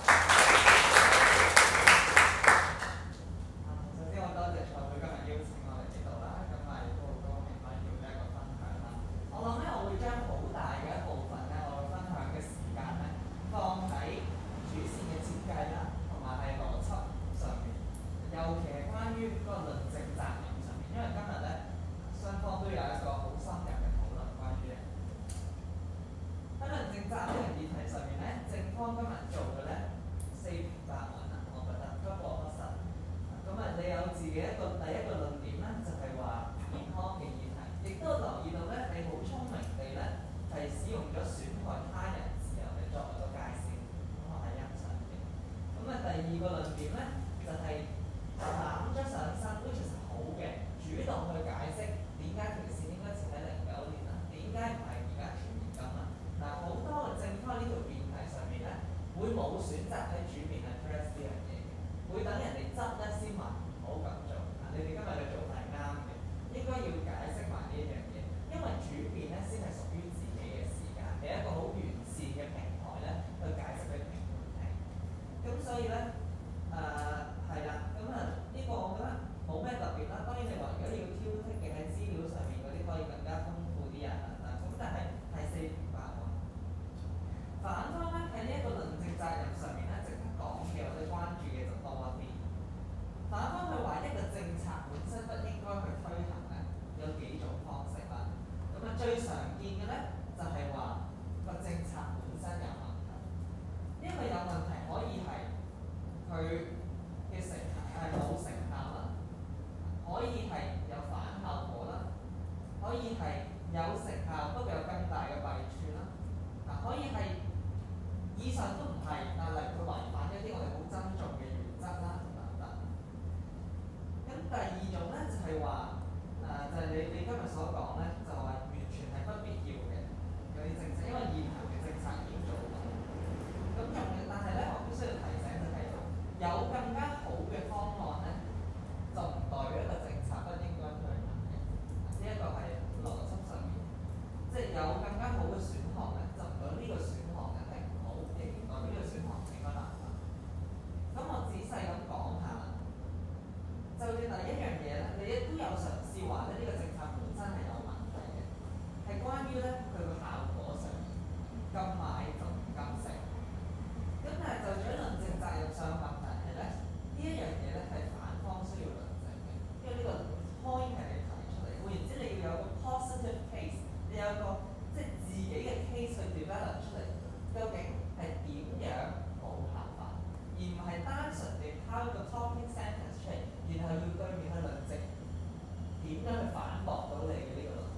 首先我多謝賽會今日邀請我嚟呢度啦，咁啊亦都好高興可以做呢一個分享啦。我諗咧，我會將好大嘅一部分咧，我會分享嘅時間咧，放喺主線嘅設計啦，同埋係邏輯上面，尤其係關於嗰個論證責任上面，因為今日咧雙方都有一個好深入嘅討論關於嘅。喺論證責任呢個議題上面咧，正方今日做嘅咧四平八穩啊，我覺得不過不失。咁啊，你有自己一個第一個論點咧，就係話健康嘅議題，亦都留意到咧，你好聰明地咧係使用咗損害他人自由嚟作為個界線，咁我係欣賞嘅。咁啊，第二個論點咧就係攬咗上身 ，which is 好嘅，主動去解釋點解條線應該設喺09年啦，點解唔係而家全年金啦？嗱，好多嘅正方呢條辯題上面咧，會冇選擇喺主辯 address 呢樣嘢嘅，會等人哋執咧先問，唔好咁做。你哋今日嘅做法係啱嘅，應該要解釋埋呢一樣嘢，因為主辯咧先係屬於自己嘅時間，係一個好完善嘅平台咧，去解釋俾評判聽。咁所以咧，係啦，咁啊呢個我覺得冇咩特別啦。當然你話如果要挑剔嘅喺資料上面嗰啲，可以更加豐富啲啊等等。咁但係係四平八穩。反方咧喺呢一個論證責任上面咧，值得講嘅或者關注嘅就多一啲。反方佢話一個政策本身不應該去推行咧，有幾種方式啦。咁啊最常見嘅咧就係話個政策本身有問題，因為有問題可以係佢嘅成效係冇成效啦，可以係有反效果啦，可以係有成效不過有更大嘅弊處啦，可以係以上都唔係，但係例如佢違反一啲我哋好珍重嘅原則啦等等。咁第二種咧就係話就係你今日所講咧，就話完全係不必要嘅嗰啲政策，因為現行嘅政策已經做到。咁但係咧，我必須要提醒就係有更加好嘅方案咧，就唔代表一個政策不應該推行嘅。呢一個係邏輯上面，即係有更加好嘅選項咧，就唔代表呢個選項咧係唔好，亦唔代表呢個選項應該難行。咁我仔細咁講下，就住第一樣嘢咧，你亦都有嘗試話咧，呢個政策本身係有問題嘅，係關於咧佢個效果上面，禁買就唔禁食。咁但係就住喺論證責任上嘅問題係咧，呢一樣嘢咧係反方需要論證嘅，因為呢個 point 係你提出嚟。換言之，你要有個 positive case， 你有個即係自己嘅 case 去 develop 出嚟，究竟係點樣冇效法，而唔係單純地拋一個 talking sentence 出嚟，然後要對面去論證點樣去反駁到你嘅呢個論點。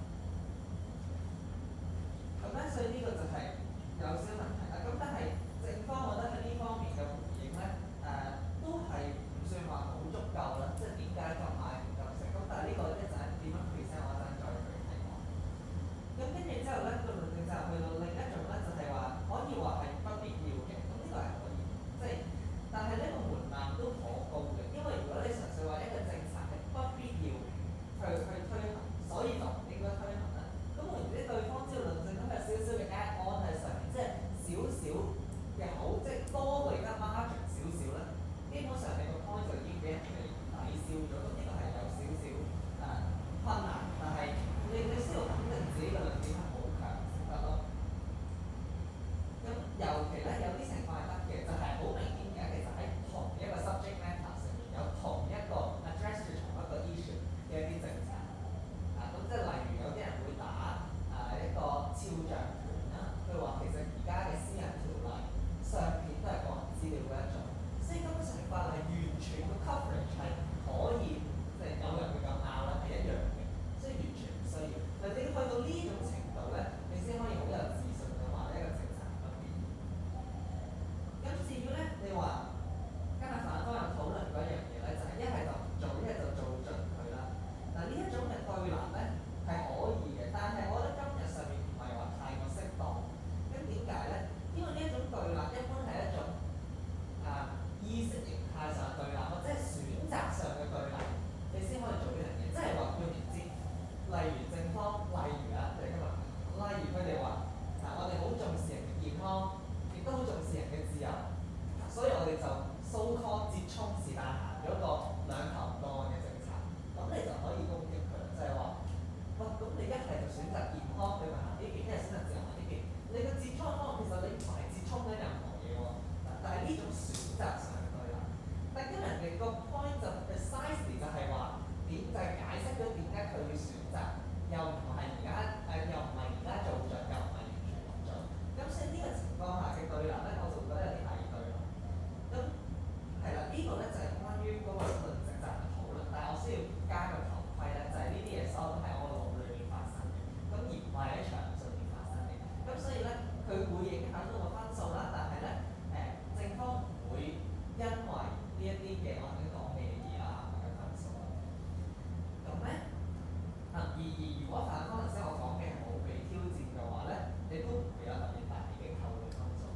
咁咧，所以呢個就係有少少問題啦。咁但係正方，我覺得喺呢方面嘅回應咧，都係唔算話好足夠啦。即係點解禁買唔禁食？咁但係呢個一陣點樣推行，所以就唔應該推行啦。咁換言之，對方只要論證咁有少少嘅 add on 喺上面，即係少少嘅好，即係多過而家 margin 少少咧，基本上你個 point 就已經俾人哋抵消咗。咁呢個係有少少困難，但係你需要肯定自己嘅論點係好強先得咯。咁尤其咧有啲情況係得嘅，就係好明顯嘅，其實喺同一個 subject matter 上面有同一個 address 住同一個 issue 嘅一啲政策。咁即係例如有啲人會打一個肖像權啦，佢話其實而家嘅私人條例上邊都係個人資料嘅一種，所以根本上法例完全個 coverage 係可以，即係有人會咁拗啦，係一樣嘅，所以完全唔需要。但你去到呢種程度咧，你先可以好有自信咁話呢一個政策不變。咁至於咧，你話今日反方有討論嗰樣嘢咧，就係一係就唔做，一係就做盡佢啦。嗱呢一種嘅對立咧係可以嘅，但係我覺得今日上面唔係話太過適當。咁點解咧？因為呢一種對立一般係一種意識形態上嘅對立，或者係選擇上嘅對立，你先可以做呢樣嘢。即係話換言之，例如正方，例如即係今日，例如佢哋話我哋好重視人嘅健康，亦都好重視人嘅自由，所以我哋就 so called 折衷是但行咗個兩頭唔到岸嘅政策，咁你就可以攻擊佢啦，就係話，喂，咁你一係就選擇健康，你咪行呢邊；一係選擇自由行呢邊。你個折衷方案其實你唔係折衷緊任何嘢喎，但係呢種選擇上嘅對立。但係今日嘅個 point 就 precisely 就係話點就係解釋咗點解佢要選擇，又唔係而家又唔係而家做著，又唔係完全唔做。咁所以呢個情況下嘅對立咧，我就覺得有啲偽對啦。咁係啦，呢個咧就係關於嗰個論證責嘅討論，但係我需要加個頭盔咧，就係呢啲嘢所有都係我個腦裏面發生嘅，咁而唔係喺場上面發生嘅。咁所以咧，佢會影響到個分數啦，但係咧正方唔會因為呢一啲嘅我頭先講嘅嘢嘅分數。咁咧如果反方頭先我講嘅係冇被挑戰嘅話咧，你都唔會有特別大嘅扣嘅分數。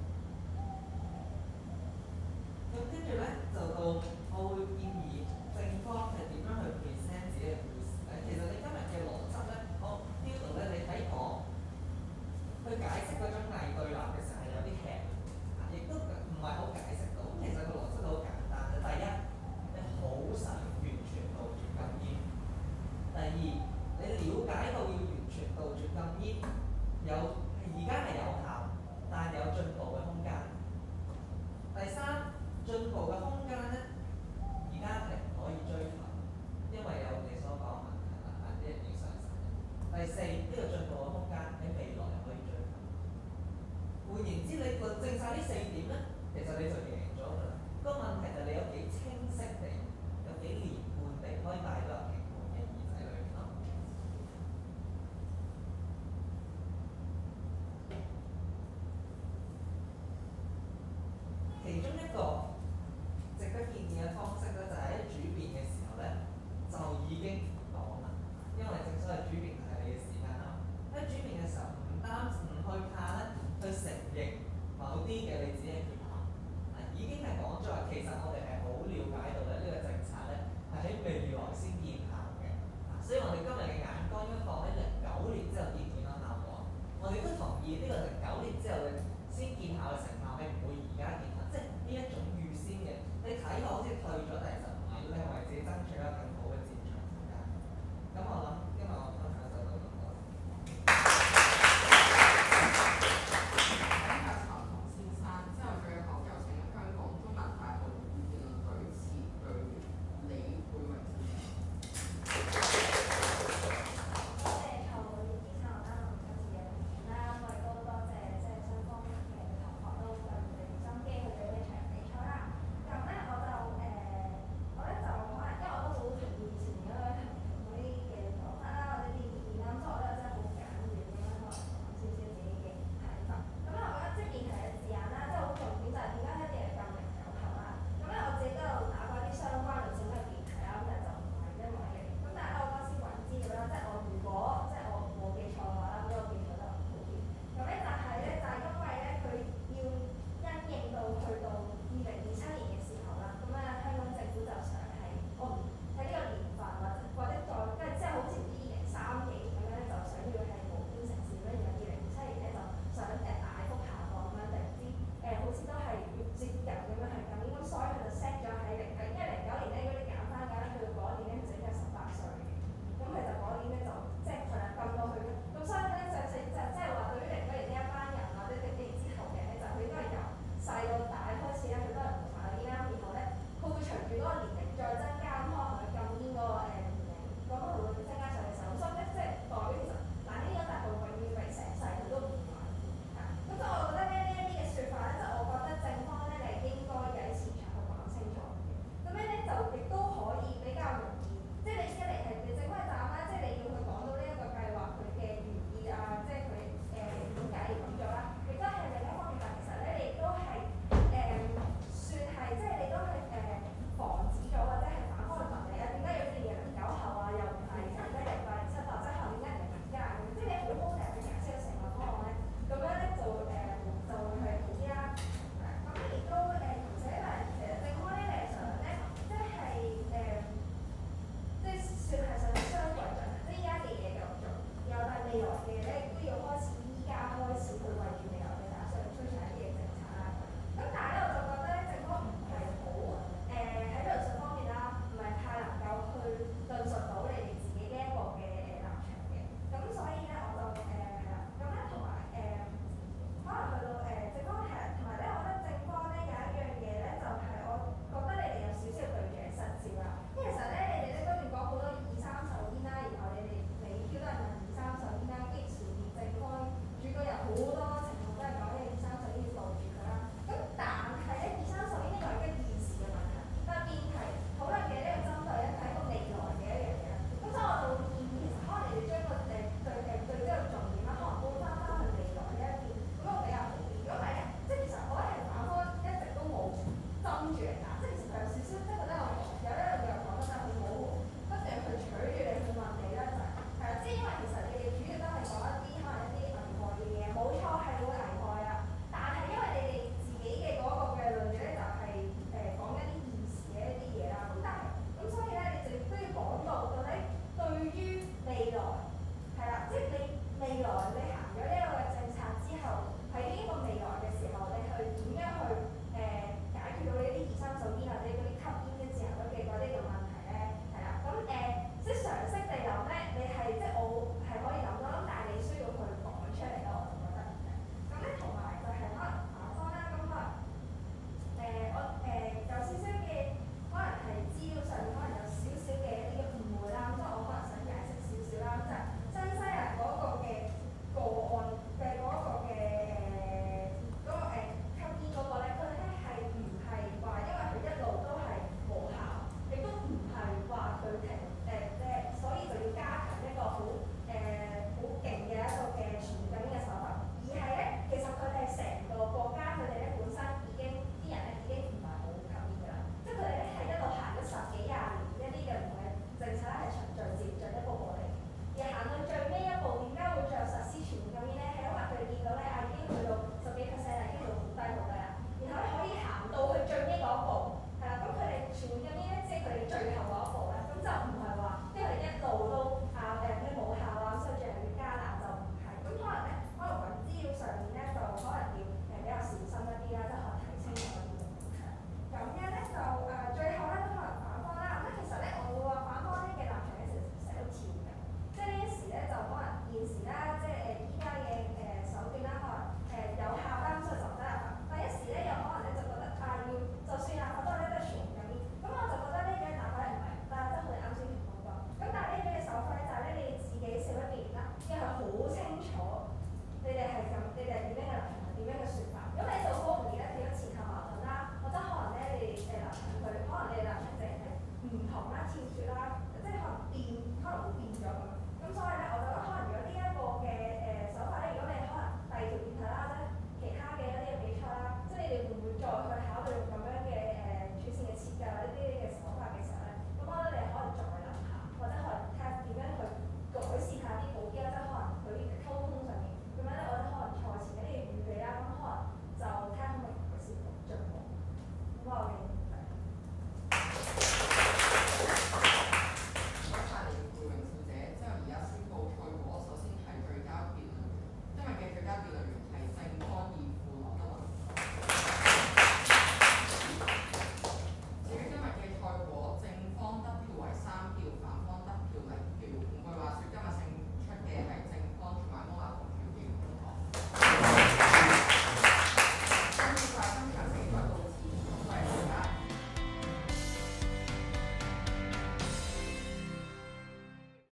咁跟住咧就到我會建議正方係點樣去 present 自己嘅故事咧。其實你今日嘅邏輯咧，我 feel 到咧，你睇我去解釋嗰種偽對立嘅時候係有啲劇，亦都唔係好解釋到。咁其實個邏輯都好簡單嘅。第一，你好想完全杜絕禁煙；第二，你了解到要完全杜絕禁煙而家係有效，但有進步嘅空間。第三，進步嘅空間咧，而家係唔可以追求，因為有你所講嘅問題啦，啲人要上山。第四，呢個進步嘅空間喺未來又可以追求。換言之，你論證晒呢四點咧，其實你就贏咗㗎啦。個問題就係你有幾清晰地，有幾連貫地可以帶到入評判嘅耳仔裏面咯。咁未來嘅咧都要開始依家開始去為住未來